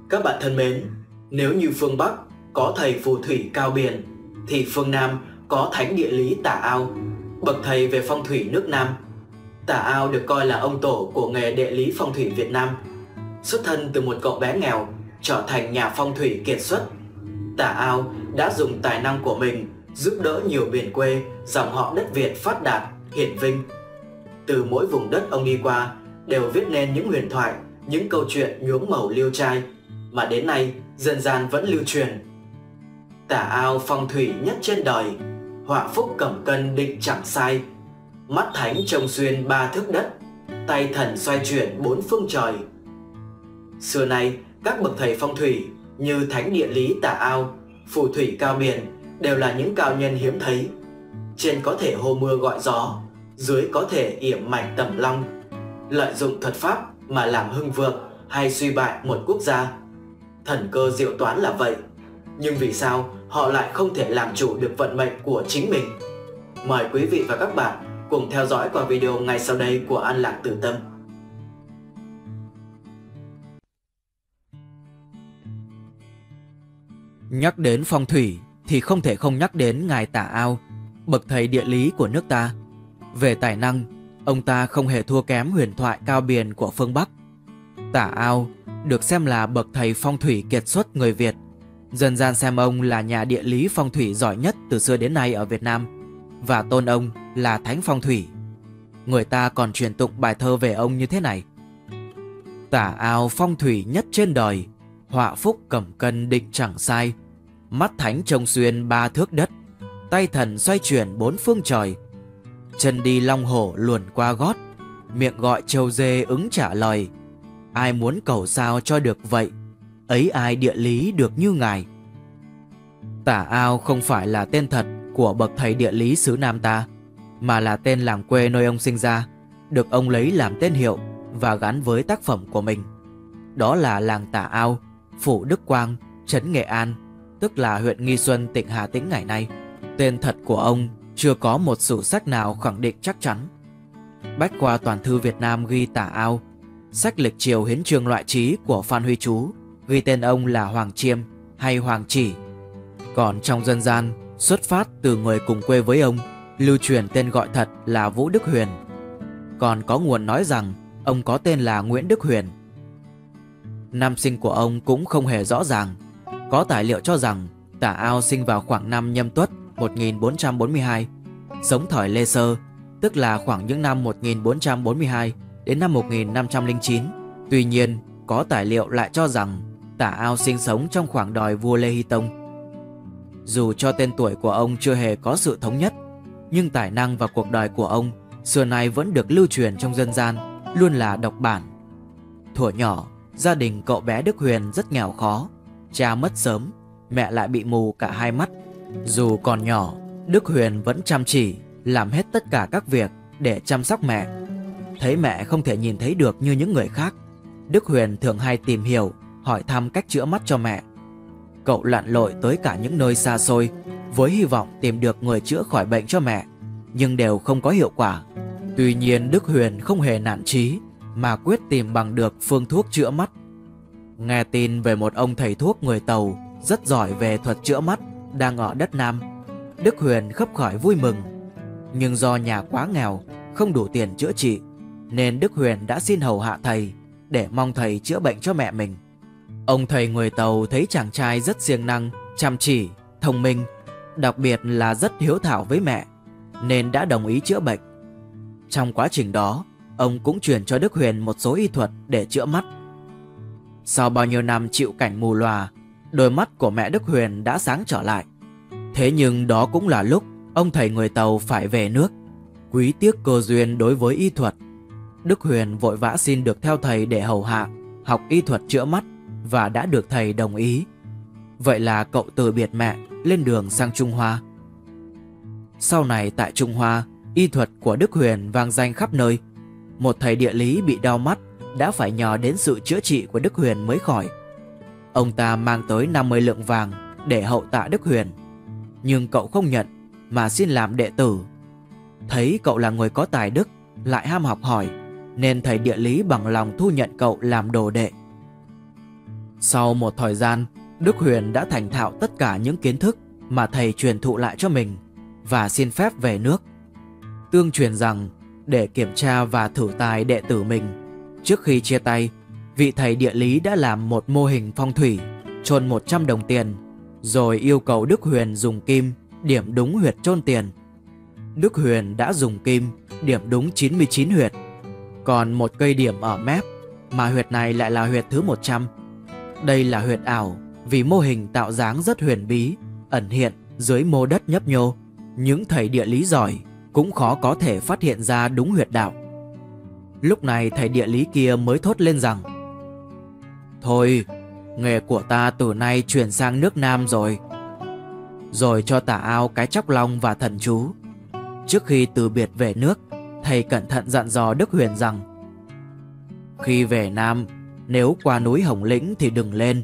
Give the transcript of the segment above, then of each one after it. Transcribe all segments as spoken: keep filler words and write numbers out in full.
Các bạn thân mến, nếu như phương Bắc có thầy phù thủy Cao Biền, thì phương Nam có thánh địa lý Tả Ao, bậc thầy về phong thủy nước Nam. Tả Ao được coi là ông tổ của nghề địa lý phong thủy Việt Nam. Xuất thân từ một cậu bé nghèo, trở thành nhà phong thủy kiệt xuất, Tả Ao đã dùng tài năng của mình giúp đỡ nhiều miền quê, dòng họ đất Việt phát đạt, hiển vinh. Từ mỗi vùng đất ông đi qua đều viết nên những huyền thoại, những câu chuyện nhuốm màu liêu trai mà đến nay dân gian vẫn lưu truyền. Tả Ao phong thủy nhất trên đời, họa phúc cẩm cân định chẳng sai. Mắt thánh trông xuyên ba thước đất, tay thần xoay chuyển bốn phương trời. Xưa nay, các bậc thầy phong thủy như thánh địa lý Tả Ao, phù thủy Cao Biền đều là những cao nhân hiếm thấy. Trên có thể hô mưa gọi gió, dưới có thể yểm mạch tẩm long, lợi dụng thuật pháp mà làm hưng vượng hay suy bại một quốc gia. Thần cơ diệu toán là vậy, nhưng vì sao họ lại không thể làm chủ được vận mệnh của chính mình? Mời quý vị và các bạn cùng theo dõi qua video ngay sau đây của An Lạc Tử Tâm. Nhắc đến phong thủy thì không thể không nhắc đến ngài Tả Ao, bậc thầy địa lý của nước ta. Về tài năng, ông ta không hề thua kém huyền thoại Cao Biền của phương Bắc. Tả Ao được xem là bậc thầy phong thủy kiệt xuất người Việt. Dân gian xem ông là nhà địa lý phong thủy giỏi nhất từ xưa đến nay ở Việt Nam và tôn ông là thánh phong thủy. Người ta còn truyền tụng bài thơ về ông như thế này: Tả Ao phong thủy nhất trên đời, họa phúc cẩm cân định chẳng sai. Mắt thánh trông xuyên ba thước đất, tay thần xoay chuyển bốn phương trời. Chân đi long hổ luồn qua gót, miệng gọi trâu dê ứng trả lời. Ai muốn cầu sao cho được vậy, ấy ai địa lý được như ngài. Tả Ao không phải là tên thật của bậc thầy địa lý xứ Nam ta, mà là tên làng quê nơi ông sinh ra, được ông lấy làm tên hiệu và gắn với tác phẩm của mình. Đó là làng Tả Ao, phủ Đức Quang, trấn Nghệ An, tức là huyện Nghi Xuân, tỉnh Hà Tĩnh ngày nay. Tên thật của ông chưa có một sử sách nào khẳng định chắc chắn. Bách khoa toàn thư Việt Nam ghi Tả Ao, sách lịch triều hiến chương loại trí của Phan Huy Chú ghi tên ông là Hoàng Chiêm hay Hoàng Chỉ. Còn trong dân gian, xuất phát từ người cùng quê với ông, lưu truyền tên gọi thật là Vũ Đức Huyền. Còn có nguồn nói rằng ông có tên là Nguyễn Đức Huyền. Năm sinh của ông cũng không hề rõ ràng. Có tài liệu cho rằng Tả Ao sinh vào khoảng năm Nhâm Tuất một nghìn bốn trăm bốn mươi hai, sống thời Lê Sơ, tức là khoảng những năm một nghìn bốn trăm bốn mươi hai đến năm một nghìn năm trăm lẻ chín. Tuy nhiên, có tài liệu lại cho rằng Tả Ao sinh sống trong khoảng đời vua Lê Hy Tông. Dù cho tên tuổi của ông chưa hề có sự thống nhất, nhưng tài năng và cuộc đời của ông xưa nay vẫn được lưu truyền trong dân gian, luôn là độc bản. Thuở nhỏ, gia đình cậu bé Đức Huyền rất nghèo khó. Cha mất sớm, mẹ lại bị mù cả hai mắt. Dù còn nhỏ, Đức Huyền vẫn chăm chỉ làm hết tất cả các việc để chăm sóc mẹ. Thấy mẹ không thể nhìn thấy được như những người khác, Đức Huyền thường hay tìm hiểu, hỏi thăm cách chữa mắt cho mẹ. Cậu lặn lội tới cả những nơi xa xôi với hy vọng tìm được người chữa khỏi bệnh cho mẹ, nhưng đều không có hiệu quả. Tuy nhiên, Đức Huyền không hề nản chí mà quyết tìm bằng được phương thuốc chữa mắt. Nghe tin về một ông thầy thuốc người Tàu rất giỏi về thuật chữa mắt đang ở đất Nam, Đức Huyền khấp khởi vui mừng. Nhưng do nhà quá nghèo, không đủ tiền chữa trị, nên Đức Huyền đã xin hầu hạ thầy để mong thầy chữa bệnh cho mẹ mình. Ông thầy người Tàu thấy chàng trai rất siêng năng, chăm chỉ, thông minh, đặc biệt là rất hiếu thảo với mẹ, nên đã đồng ý chữa bệnh. Trong quá trình đó, ông cũng truyền cho Đức Huyền một số y thuật để chữa mắt. Sau bao nhiêu năm chịu cảnh mù lòa, đôi mắt của mẹ Đức Huyền đã sáng trở lại. Thế nhưng đó cũng là lúc ông thầy người Tàu phải về nước. Quý tiếc cơ duyên đối với y thuật, Đức Huyền vội vã xin được theo thầy để hầu hạ, học y thuật chữa mắt và đã được thầy đồng ý. Vậy là cậu từ biệt mẹ, lên đường sang Trung Hoa. Sau này tại Trung Hoa, y thuật của Đức Huyền vang danh khắp nơi. Một thầy địa lý bị đau mắt đã phải nhờ đến sự chữa trị của Đức Huyền mới khỏi. Ông ta mang tới năm mươi lượng vàng để hậu tạ Đức Huyền, nhưng cậu không nhận mà xin làm đệ tử. Thấy cậu là người có tài đức, lại ham học hỏi, nên thầy địa lý bằng lòng thu nhận cậu làm đồ đệ. Sau một thời gian, Đức Huyền đã thành thạo tất cả những kiến thức mà thầy truyền thụ lại cho mình và xin phép về nước. Tương truyền rằng để kiểm tra và thử tài đệ tử mình, trước khi chia tay, vị thầy địa lý đã làm một mô hình phong thủy, chôn một trăm đồng tiền, rồi yêu cầu Đức Huyền dùng kim điểm đúng huyệt chôn tiền. Đức Huyền đã dùng kim điểm đúng chín mươi chín huyệt, còn một cây điểm ở mép, mà huyệt này lại là huyệt thứ một trăm. Đây là huyệt ảo vì mô hình tạo dáng rất huyền bí, ẩn hiện dưới mô đất nhấp nhô. Những thầy địa lý giỏi cũng khó có thể phát hiện ra đúng huyệt đạo. Lúc này thầy địa lý kia mới thốt lên rằng: "Thôi, nghề của ta từ nay chuyển sang nước Nam rồi." Rồi cho Tả Ao cái chóc long và thần chú. Trước khi từ biệt về nước, thầy cẩn thận dặn dò Đức Huyền rằng: "Khi về Nam, nếu qua núi Hồng Lĩnh thì đừng lên."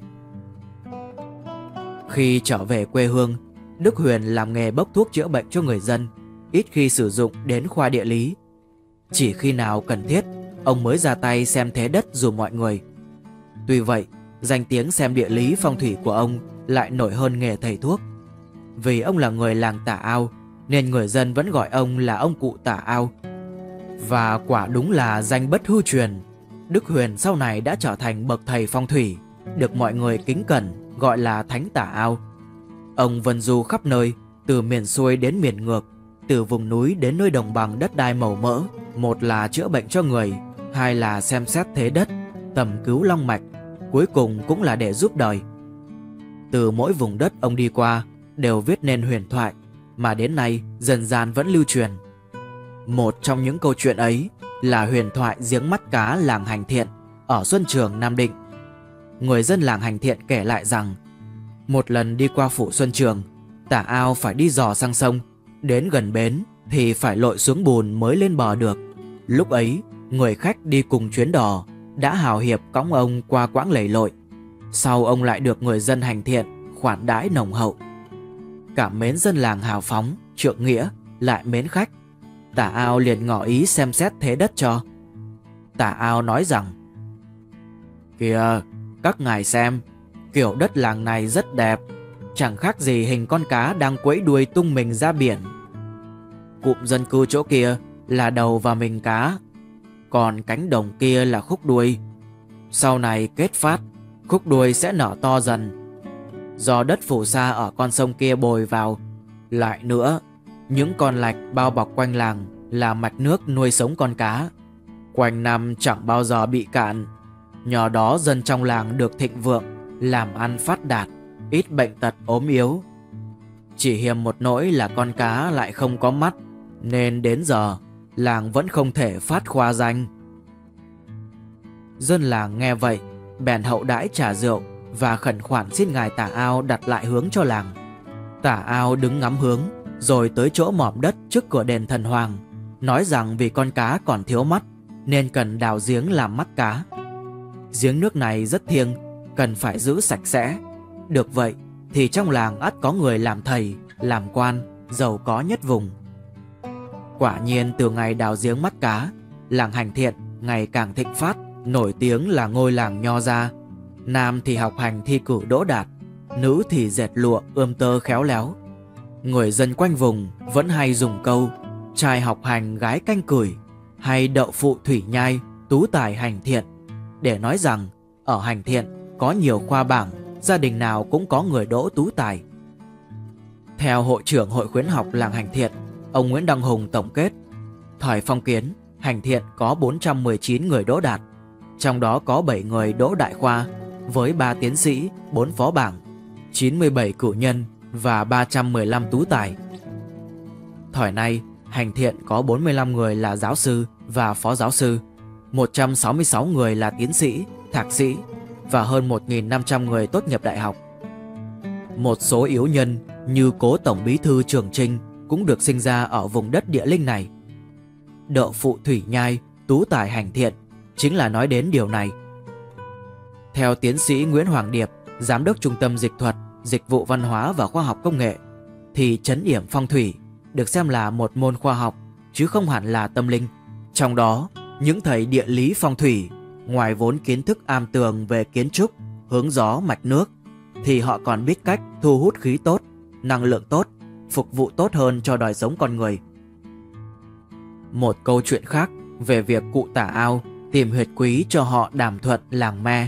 Khi trở về quê hương, Đức Huyền làm nghề bốc thuốc chữa bệnh cho người dân, ít khi sử dụng đến khoa địa lý. Chỉ khi nào cần thiết, ông mới ra tay xem thế đất dùm mọi người. Tuy vậy, danh tiếng xem địa lý phong thủy của ông lại nổi hơn nghề thầy thuốc. Vì ông là người làng Tả Ao, nên người dân vẫn gọi ông là ông cụ Tả Ao. Và quả đúng là danh bất hư truyền. Đức Huyền sau này đã trở thành bậc thầy phong thủy, được mọi người kính cẩn gọi là Thánh Tả Ao. Ông vân du khắp nơi, từ miền xuôi đến miền ngược, từ vùng núi đến nơi đồng bằng đất đai màu mỡ. Một là chữa bệnh cho người, hai là xem xét thế đất, tầm cứu long mạch, cuối cùng cũng là để giúp đời. Từ mỗi vùng đất ông đi qua đều viết nên huyền thoại mà đến nay dần dần vẫn lưu truyền. Một trong những câu chuyện ấy là huyền thoại giếng mắt cá làng Hành Thiện ở Xuân Trường, Nam Định. Người dân làng Hành Thiện kể lại rằng, một lần đi qua phủ Xuân Trường, Tả Ao phải đi dò sang sông, đến gần bến thì phải lội xuống bùn mới lên bờ được. Lúc ấy, người khách đi cùng chuyến đò đã hào hiệp cõng ông qua quãng lầy lội. Sau ông lại được người dân Hành Thiện khoản đãi nồng hậu. Cảm mến dân làng hào phóng, trượng nghĩa, lại mến khách, Tả Ao liền ngỏ ý xem xét thế đất cho. Tả Ao nói rằng: "Kìa, các ngài xem, kiểu đất làng này rất đẹp, chẳng khác gì hình con cá đang quẫy đuôi tung mình ra biển. Cụm dân cư chỗ kia là đầu và mình cá, còn cánh đồng kia là khúc đuôi. Sau này kết phát, khúc đuôi sẽ nở to dần. Do đất phù sa ở con sông kia bồi vào. Lại nữa, những con lạch bao bọc quanh làng là mạch nước nuôi sống con cá, quanh năm chẳng bao giờ bị cạn. Nhờ đó dân trong làng được thịnh vượng, làm ăn phát đạt, ít bệnh tật ốm yếu. Chỉ hiềm một nỗi là con cá lại không có mắt, nên đến giờ làng vẫn không thể phát khoa danh." Dân làng nghe vậy bèn hậu đãi trà rượu và khẩn khoản xin ngài Tả Ao đặt lại hướng cho làng. Tả Ao đứng ngắm hướng, rồi tới chỗ mỏm đất trước cửa đền thần hoàng, nói rằng vì con cá còn thiếu mắt nên cần đào giếng làm mắt cá. Giếng nước này rất thiêng, cần phải giữ sạch sẽ. Được vậy thì trong làng ắt có người làm thầy, làm quan, giàu có nhất vùng. Quả nhiên từ ngày đào giếng mắt cá, làng Hành Thiện ngày càng thịnh phát, nổi tiếng là ngôi làng nho gia. Nam thì học hành thi cử đỗ đạt, nữ thì dệt lụa ươm tơ khéo léo. Người dân quanh vùng vẫn hay dùng câu trai học hành gái canh cửi, hay đậu phụ thủy nhai tú tài Hành Thiện, để nói rằng ở Hành Thiện có nhiều khoa bảng, gia đình nào cũng có người đỗ tú tài. Theo hội trưởng hội khuyến học làng Hành Thiện, ông Nguyễn Đăng Hùng tổng kết, thời phong kiến, Hành Thiện có bốn trăm mười chín người đỗ đạt, trong đó có bảy người đỗ đại khoa, với ba tiến sĩ, bốn phó bảng, chín mươi bảy cử nhân và ba trăm mười lăm tú tài. Thời nay, Hành Thiện có bốn mươi lăm người là giáo sư và phó giáo sư, một trăm sáu mươi sáu người là tiến sĩ, thạc sĩ và hơn một nghìn năm trăm người tốt nghiệp đại học. Một số yếu nhân như cố tổng bí thư Trường Trinh cũng được sinh ra ở vùng đất địa linh này. Đậu phụ thủy nhai, tú tài Hành Thiện chính là nói đến điều này. Theo tiến sĩ Nguyễn Hoàng Điệp, giám đốc Trung tâm Dịch thuật, Dịch vụ Văn hóa và Khoa học Công nghệ, thì trấn yểm phong thủy được xem là một môn khoa học chứ không hẳn là tâm linh. Trong đó, những thầy địa lý phong thủy ngoài vốn kiến thức am tường về kiến trúc, hướng gió mạch nước, thì họ còn biết cách thu hút khí tốt, năng lượng tốt, phục vụ tốt hơn cho đời sống con người. Một câu chuyện khác về việc cụ Tả Ao tìm huyệt quý cho họ Đàm Thuận làng Me.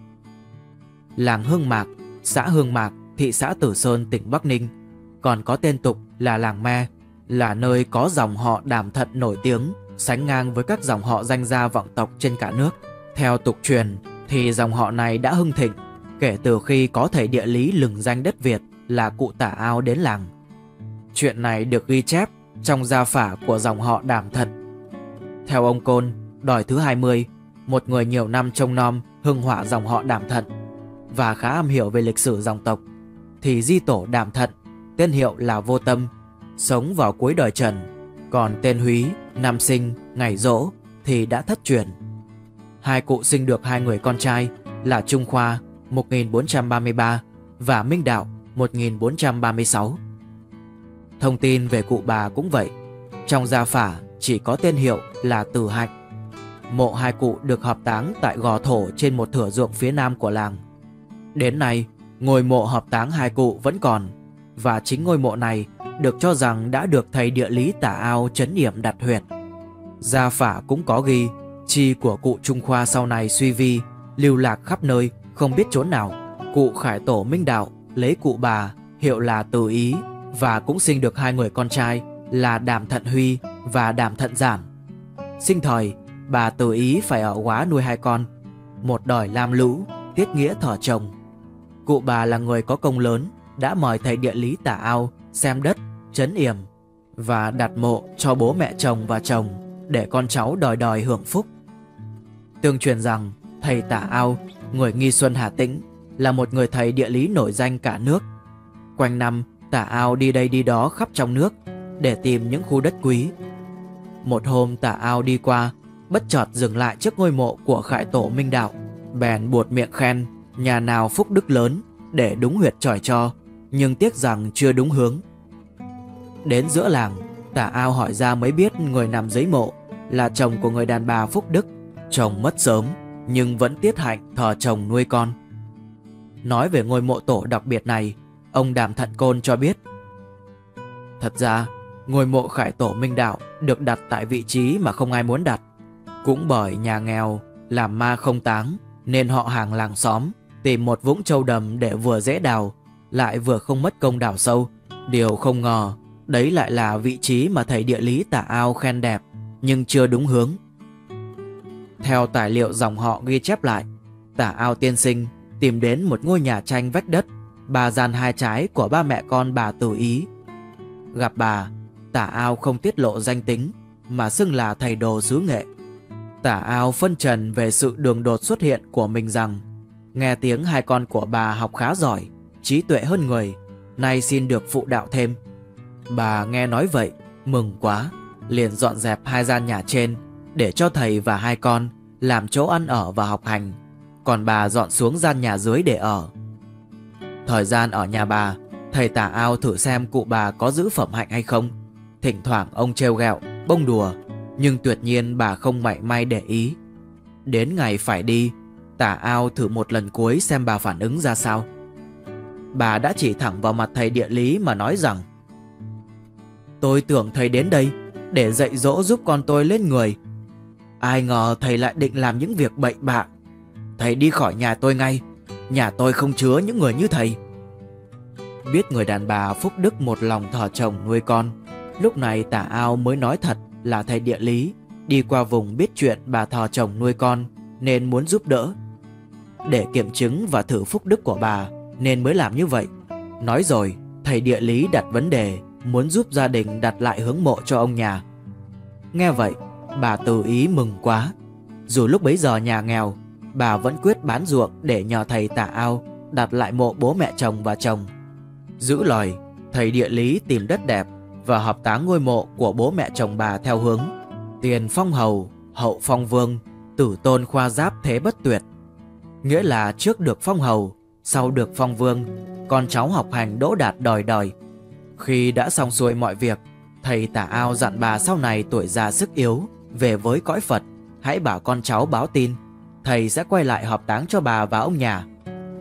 Làng Hương Mạc, xã Hương Mạc, thị xã Tử Sơn, tỉnh Bắc Ninh, còn có tên tục là làng Me, là nơi có dòng họ Đàm Thận nổi tiếng, sánh ngang với các dòng họ danh gia vọng tộc trên cả nước. Theo tục truyền thì dòng họ này đã hưng thịnh kể từ khi có thầy địa lý lừng danh đất Việt là cụ Tả Ao đến làng. Chuyện này được ghi chép trong gia phả của dòng họ Đàm Thận. Theo ông Côn, đòi thứ hai mươi, một người nhiều năm trông nom hưng họa dòng họ Đàm Thận và khá am hiểu về lịch sử dòng tộc, thì di tổ Đàm Thận, tên hiệu là Vô Tâm, sống vào cuối đời Trần, còn tên Húy, năm sinh, ngày Dỗ thì đã thất truyền. Hai cụ sinh được hai người con trai là Trung Khoa một nghìn bốn trăm ba mươi ba và Minh Đạo một nghìn bốn trăm ba mươi sáu. Thông tin về cụ bà cũng vậy, trong gia phả chỉ có tên hiệu là Từ Hạnh. Mộ hai cụ được hợp táng tại gò thổ trên một thửa ruộng phía nam của làng. Đến nay, ngôi mộ hợp táng hai cụ vẫn còn, và chính ngôi mộ này được cho rằng đã được thầy địa lý Tả Ao trấn yểm đặt huyệt. Gia phả cũng có ghi chi của cụ Trung Khoa sau này suy vi, lưu lạc khắp nơi, không biết chốn nào. Cụ khải tổ Minh Đạo lấy cụ bà hiệu là Từ Ý và cũng sinh được hai người con trai là Đàm Thận Huy và Đàm Thận Giản. Sinh thời, bà Từ Ý phải ở góa nuôi hai con, một đòi lam lũ, tiết nghĩa thở chồng. Cụ bà là người có công lớn, đã mời thầy địa lý Tả Ao xem đất, trấn yểm và đặt mộ cho bố mẹ chồng và chồng để con cháu đòi đòi hưởng phúc. Tương truyền rằng thầy Tả Ao, người Nghi Xuân Hà Tĩnh, là một người thầy địa lý nổi danh cả nước. Quanh năm, Tả Ao đi đây đi đó khắp trong nước để tìm những khu đất quý. Một hôm Tả Ao đi qua, bất chợt dừng lại trước ngôi mộ của khải tổ Minh Đạo, bèn buột miệng khen nhà nào phúc đức lớn để đúng huyệt chỏi cho, nhưng tiếc rằng chưa đúng hướng. Đến giữa làng, Tả Ao hỏi ra mới biết người nằm dưới mộ là chồng của người đàn bà phúc đức. Chồng mất sớm nhưng vẫn tiết hạnh thờ chồng nuôi con. Nói về ngôi mộ tổ đặc biệt này, ông Đàm Thận Côn cho biết: thật ra ngôi mộ khải tổ Minh Đạo được đặt tại vị trí mà không ai muốn đặt. Cũng bởi nhà nghèo, làm ma không táng, nên họ hàng làng xóm tìm một vũng trâu đầm để vừa dễ đào, lại vừa không mất công đào sâu. Điều không ngờ, đấy lại là vị trí mà thầy địa lý Tả Ao khen đẹp, nhưng chưa đúng hướng. Theo tài liệu dòng họ ghi chép lại, Tả Ao tiên sinh tìm đến một ngôi nhà tranh vách đất, ba gian hai trái của ba mẹ con bà Từ Ý. Gặp bà, Tả Ao không tiết lộ danh tính, mà xưng là thầy đồ xứ Nghệ. Tả Ao phân trần về sự đường đột xuất hiện của mình rằng nghe tiếng hai con của bà học khá giỏi, trí tuệ hơn người, nay xin được phụ đạo thêm. Bà nghe nói vậy, mừng quá, liền dọn dẹp hai gian nhà trên để cho thầy và hai con làm chỗ ăn ở và học hành, còn bà dọn xuống gian nhà dưới để ở. Thời gian ở nhà bà, thầy Tả Ao thử xem cụ bà có giữ phẩm hạnh hay không. Thỉnh thoảng ông trêu ghẹo, bông đùa, nhưng tuyệt nhiên bà không mảy may để ý. Đến ngày phải đi, Tả Ao thử một lần cuối xem bà phản ứng ra sao. Bà đã chỉ thẳng vào mặt thầy địa lý mà nói rằng: tôi tưởng thầy đến đây để dạy dỗ giúp con tôi lên người, ai ngờ thầy lại định làm những việc bậy bạ. Thầy đi khỏi nhà tôi ngay, nhà tôi không chứa những người như thầy. Biết người đàn bà phúc đức một lòng thờ chồng nuôi con, lúc này Tả Ao mới nói thật là thầy địa lý đi qua vùng biết chuyện bà thờ chồng nuôi con nên muốn giúp đỡ. Để kiểm chứng và thử phúc đức của bà nên mới làm như vậy. Nói rồi, thầy địa lý đặt vấn đề muốn giúp gia đình đặt lại hướng mộ cho ông nhà. Nghe vậy, bà Từ Ý mừng quá. Dù lúc bấy giờ nhà nghèo, bà vẫn quyết bán ruộng để nhờ thầy Tả Ao đặt lại mộ bố mẹ chồng và chồng. Giữ lời, thầy địa lý tìm đất đẹp và hợp táng ngôi mộ của bố mẹ chồng bà theo hướng tiền phong hầu, hậu phong vương, tử tôn khoa giáp thế bất tuyệt. Nghĩa là trước được phong hầu, sau được phong vương, con cháu học hành đỗ đạt đòi đòi. Khi đã xong xuôi mọi việc, thầy Tả Ao dặn bà sau này tuổi già sức yếu về với cõi Phật, hãy bảo con cháu báo tin, thầy sẽ quay lại hợp táng cho bà và ông nhà.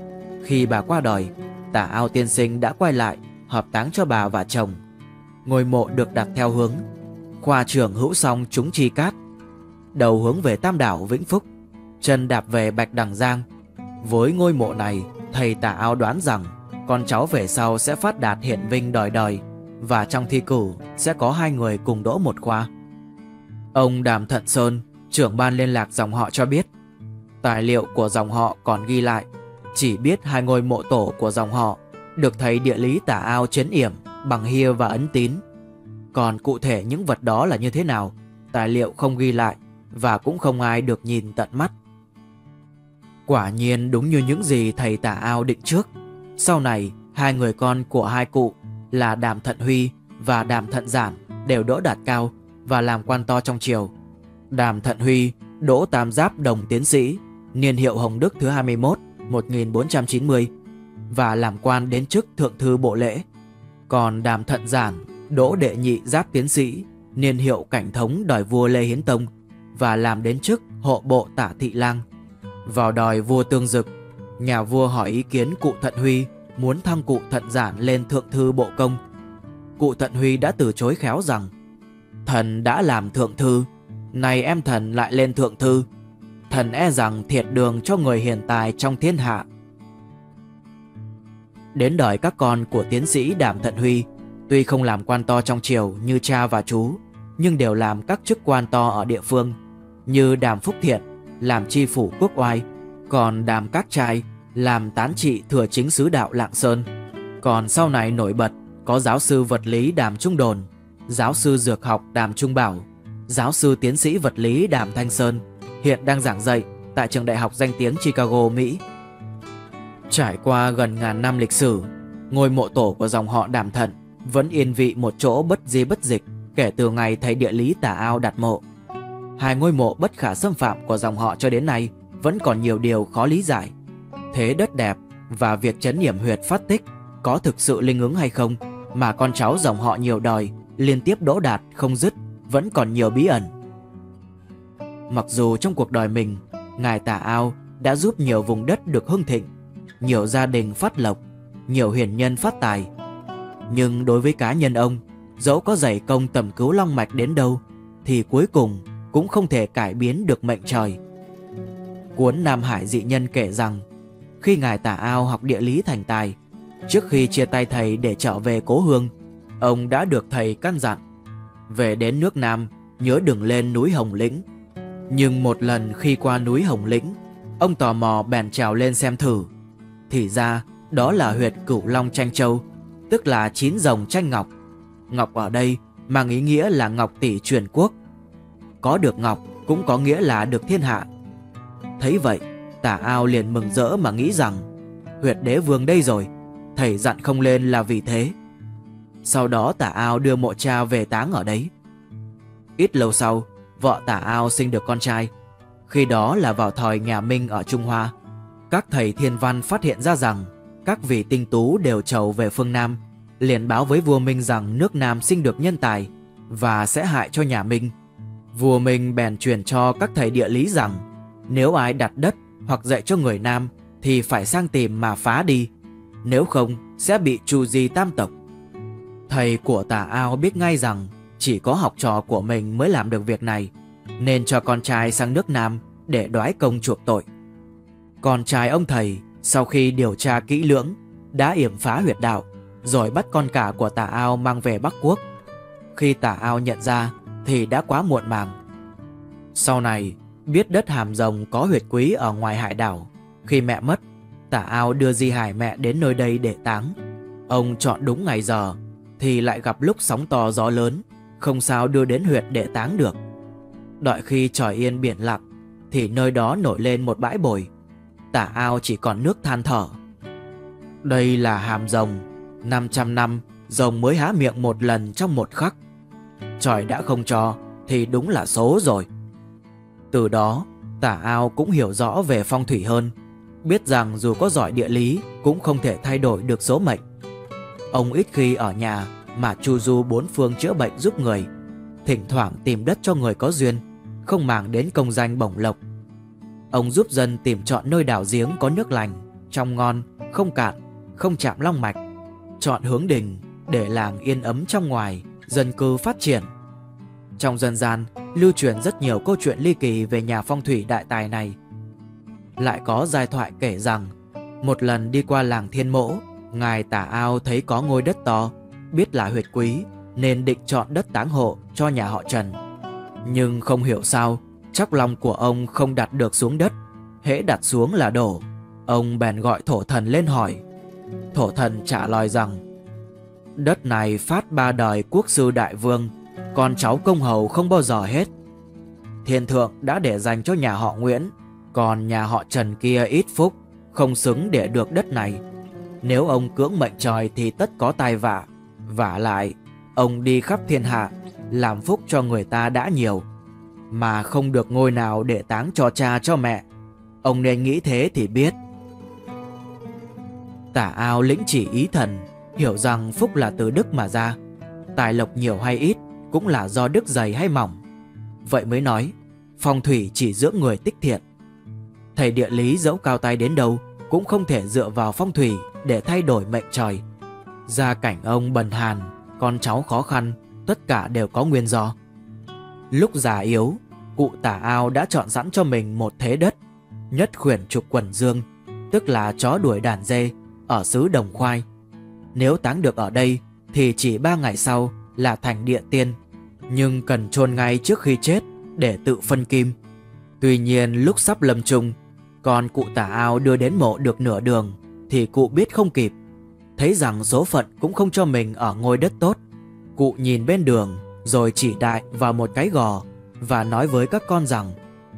Khi bà qua đời, Tả Ao tiên sinh đã quay lại hợp táng cho bà và chồng. Ngôi mộ được đặt theo hướng khoa trưởng Hữu Song trúng Chi Cát, đầu hướng về Tam Đảo Vĩnh Phúc, chân đạp về Bạch Đằng Giang. Với ngôi mộ này, thầy Tả Ao đoán rằng con cháu về sau sẽ phát đạt hiển vinh đời đời, và trong thi cử sẽ có hai người cùng đỗ một khoa. Ông Đàm Thận Sơn, trưởng ban liên lạc dòng họ cho biết, tài liệu của dòng họ còn ghi lại chỉ biết hai ngôi mộ tổ của dòng họ được thầy địa lý Tả Ao trấn yểm bằng hia và ấn tín. Còn cụ thể những vật đó là như thế nào, tài liệu không ghi lại và cũng không ai được nhìn tận mắt. Quả nhiên đúng như những gì thầy Tả Ao định trước. Sau này, hai người con của hai cụ là Đàm Thận Huy và Đàm Thận Giản đều đỗ đạt cao và làm quan to trong triều. Đàm Thận Huy đỗ tam giáp đồng tiến sĩ, niên hiệu Hồng Đức thứ hai mươi mốt, một nghìn bốn trăm chín mươi, và làm quan đến chức thượng thư bộ lễ. Còn Đàm Thận Giản đỗ đệ nhị giáp tiến sĩ, niên hiệu Cảnh Thống đời vua Lê Hiến Tông, và làm đến chức hộ bộ tả thị lang. Vào đời vua Tương Dực, nhà vua hỏi ý kiến cụ Thận Huy muốn thăng cụ Thận Giản lên thượng thư bộ công. Cụ Thận Huy đã từ chối khéo rằng: thần đã làm thượng thư, nay em thần lại lên thượng thư, thần e rằng thiệt đường cho người hiền tài trong thiên hạ. Đến đời các con của tiến sĩ Đàm Thận Huy, tuy không làm quan to trong triều như cha và chú, nhưng đều làm các chức quan to ở địa phương, như Đàm Phúc Thiện làm tri phủ Quốc Oai, còn Đàm Các Trai làm tán trị thừa chính sứ đạo Lạng Sơn. Còn sau này nổi bật có giáo sư vật lý Đàm Trung Đồn, giáo sư dược học Đàm Trung Bảo, giáo sư tiến sĩ vật lý Đàm Thanh Sơn, hiện đang giảng dạy tại trường đại học danh tiếng Chicago, Mỹ. Trải qua gần ngàn năm lịch sử, ngôi mộ tổ của dòng họ Đàm Thận vẫn yên vị một chỗ bất di bất dịch kể từ ngày thầy địa lý Tả Ao đặt mộ. Hai ngôi mộ bất khả xâm phạm của dòng họ cho đến nay vẫn còn nhiều điều khó lý giải. Thế đất đẹp và việc trấn yểm huyệt phát tích có thực sự linh ứng hay không mà con cháu dòng họ nhiều đời liên tiếp đỗ đạt không dứt vẫn còn nhiều bí ẩn. Mặc dù trong cuộc đời mình, ngài Tả Ao đã giúp nhiều vùng đất được hưng thịnh, nhiều gia đình phát lộc, nhiều hiền nhân phát tài, nhưng đối với cá nhân ông, dẫu có dày công tầm cứu long mạch đến đâu thì cuối cùng cũng không thể cải biến được mệnh trời. Cuốn Nam Hải Dị Nhân kể rằng, khi ngài Tả Ao học địa lý thành tài, trước khi chia tay thầy để trở về cố hương, ông đã được thầy căn dặn về đến nước Nam nhớ đừng lên núi Hồng Lĩnh. Nhưng một lần khi qua núi Hồng Lĩnh, ông tò mò bèn trèo lên xem thử. Thì ra đó là huyệt Cửu Long Tranh Châu, tức là chín rồng tranh ngọc. Ngọc ở đây mang ý nghĩa là ngọc tỷ truyền quốc. Có được ngọc cũng có nghĩa là được thiên hạ. Thấy vậy, Tả Ao liền mừng rỡ mà nghĩ rằng huyệt đế vương đây rồi, thầy dặn không lên là vì thế. Sau đó Tả Ao đưa mộ cha về táng ở đấy. Ít lâu sau, vợ Tả Ao sinh được con trai. Khi đó là vào thời nhà Minh ở Trung Hoa. Các thầy thiên văn phát hiện ra rằng các vị tinh tú đều trầu về phương Nam, liền báo với vua Minh rằng nước Nam sinh được nhân tài và sẽ hại cho nhà Minh. Vua Minh bèn truyền cho các thầy địa lý rằng nếu ai đặt đất hoặc dạy cho người Nam thì phải sang tìm mà phá đi, nếu không sẽ bị tru di tam tộc. Thầy của Tả Ao biết ngay rằng chỉ có học trò của mình mới làm được việc này, nên cho con trai sang nước Nam để đoái công chuộc tội. Con trai ông thầy sau khi điều tra kỹ lưỡng đã yểm phá huyệt đạo, rồi bắt con cả của Tả Ao mang về Bắc Quốc. Khi Tả Ao nhận ra thì đã quá muộn màng. Sau này biết đất Hàm Rồng có huyệt quý ở ngoài hải đảo. Khi mẹ mất, Tả Ao đưa di hài mẹ đến nơi đây để táng. Ông chọn đúng ngày giờ thì lại gặp lúc sóng to gió lớn, không sao đưa đến huyệt để táng được. Đợi khi trời yên biển lặng thì nơi đó nổi lên một bãi bồi. Tả Ao chỉ còn nước than thở. Đây là Hàm Rồng, năm trăm năm rồng mới há miệng một lần trong một khắc. Trời đã không cho thì đúng là số rồi. Từ đó Tả Ao cũng hiểu rõ về phong thủy hơn, biết rằng dù có giỏi địa lý cũng không thể thay đổi được số mệnh. Ông ít khi ở nhà mà chu du bốn phương chữa bệnh giúp người, thỉnh thoảng tìm đất cho người có duyên, không màng đến công danh bổng lộc. Ông giúp dân tìm chọn nơi đào giếng có nước lành, trong ngon, không cạn, không chạm long mạch, chọn hướng đình để làng yên ấm trong ngoài, dân cư phát triển. Trong dân gian lưu truyền rất nhiều câu chuyện ly kỳ về nhà phong thủy đại tài này. Lại có giai thoại kể rằng một lần đi qua làng Thiên Mỗ, ngài Tả Ao thấy có ngôi đất to, biết là huyệt quý nên định chọn đất táng hộ cho nhà họ Trần. Nhưng không hiểu sao chóc long của ông không đặt được xuống đất, hễ đặt xuống là đổ. Ông bèn gọi thổ thần lên hỏi. Thổ thần trả lời rằng đất này phát ba đời quốc sư đại vương, con cháu công hầu không bao giờ hết. Thiên thượng đã để dành cho nhà họ Nguyễn, còn nhà họ Trần kia ít phúc, không xứng để được đất này. Nếu ông cưỡng mệnh trời thì tất có tai vạ. Vả lại, ông đi khắp thiên hạ, làm phúc cho người ta đã nhiều, mà không được ngôi nào để táng cho cha cho mẹ. Ông nên nghĩ thế thì biết. Tả Ao lĩnh chỉ ý thần, hiểu rằng phúc là từ đức mà ra, tài lộc nhiều hay ít cũng là do đức dày hay mỏng. Vậy mới nói phong thủy chỉ dưỡng người tích thiện. Thầy địa lý dẫu cao tay đến đâu cũng không thể dựa vào phong thủy để thay đổi mệnh trời. Gia cảnh ông bần hàn, con cháu khó khăn, tất cả đều có nguyên do. Lúc già yếu, cụ Tả Ao đã chọn sẵn cho mình một thế đất nhất khuyển trục quần dương, tức là chó đuổi đàn dê, ở xứ Đồng Khoai. Nếu táng được ở đây thì chỉ ba ngày sau là thành địa tiên, nhưng cần chôn ngay trước khi chết để tự phân kim. Tuy nhiên lúc sắp lâm chung, còn cụ Tả Ao đưa đến mộ được nửa đường thì cụ biết không kịp. Thấy rằng số phận cũng không cho mình ở ngôi đất tốt, cụ nhìn bên đường rồi chỉ đại vào một cái gò và nói với các con rằng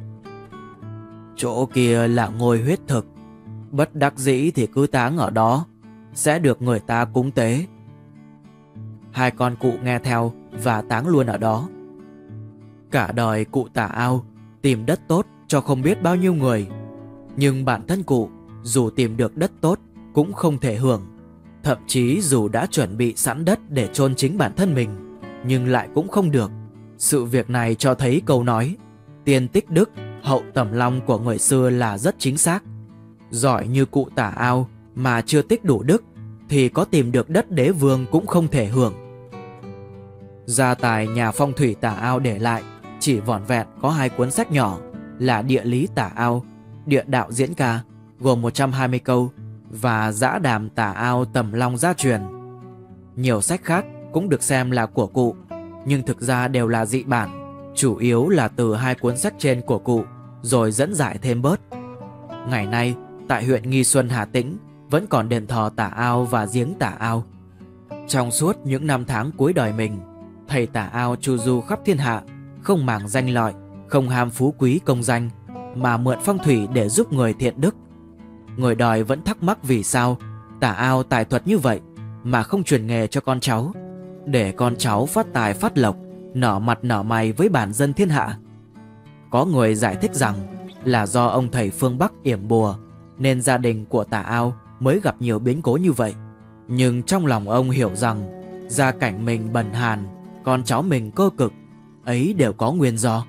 chỗ kia là ngôi huyết thực, bất đắc dĩ thì cứ táng ở đó, sẽ được người ta cúng tế. Hai con cụ nghe theo và táng luôn ở đó. Cả đời cụ Tả Ao tìm đất tốt cho không biết bao nhiêu người, nhưng bản thân cụ dù tìm được đất tốt cũng không thể hưởng. Thậm chí dù đã chuẩn bị sẵn đất để chôn chính bản thân mình, nhưng lại cũng không được. Sự việc này cho thấy câu nói tiên tích đức, hậu tẩm long của người xưa là rất chính xác. Giỏi như cụ Tả Ao mà chưa tích đủ đức thì có tìm được đất đế vương cũng không thể hưởng. Gia tài nhà phong thủy Tả Ao để lại chỉ vỏn vẹn có hai cuốn sách nhỏ là Địa lý Tả Ao, Địa đạo diễn ca gồm một trăm hai mươi câu và Dã đàm Tả Ao tẩm long gia truyền. Nhiều sách khác cũng được xem là của cụ, nhưng thực ra đều là dị bản, chủ yếu là từ hai cuốn sách trên của cụ rồi dẫn giải thêm bớt. Ngày nay tại huyện Nghi Xuân, Hà Tĩnh vẫn còn đền thờ Tả Ao và giếng Tả Ao. Trong suốt những năm tháng cuối đời mình, thầy Tả Ao chu du khắp thiên hạ, không màng danh lợi, không ham phú quý công danh, mà mượn phong thủy để giúp người thiện đức. Người đời vẫn thắc mắc vì sao Tả Ao tài thuật như vậy mà không truyền nghề cho con cháu, để con cháu phát tài phát lộc, nở mặt nở mày với bản dân thiên hạ. Có người giải thích rằng là do ông thầy phương Bắc yểm bùa nên gia đình của Tả Ao mới gặp nhiều biến cố như vậy. Nhưng trong lòng ông hiểu rằng gia cảnh mình bần hàn, con cháu mình cơ cực, ấy đều có nguyên do.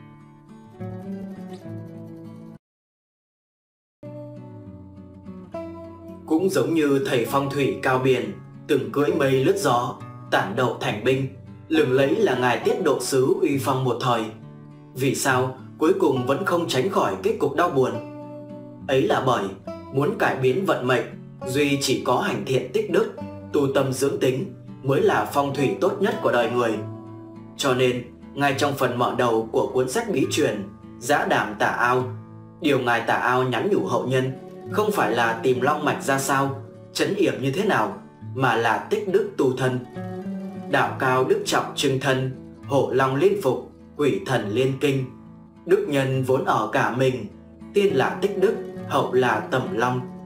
Cũng giống như thầy phong thủy Cao Biền từng cưỡi mây lướt gió, tản đậu thành binh, lừng lẫy là ngài Tiết Độ Sứ uy phong một thời, vì sao cuối cùng vẫn không tránh khỏi kết cục đau buồn? Ấy là bởi muốn cải biến vận mệnh, duy chỉ có hành thiện tích đức, tu tâm dưỡng tính mới là phong thủy tốt nhất của đời người. Cho nên ngay trong phần mở đầu của cuốn sách bí truyền Dã đàm Tả Ao, điều ngài Tả Ao nhắn nhủ hậu nhân không phải là tìm long mạch ra sao, trấn yểm như thế nào, mà là tích đức tu thân. Đạo cao đức trọng trưng thân, hổ long liên phục, quỷ thần liên kinh. Đức nhân vốn ở cả mình, tiên là tích đức, hậu là tẩm long.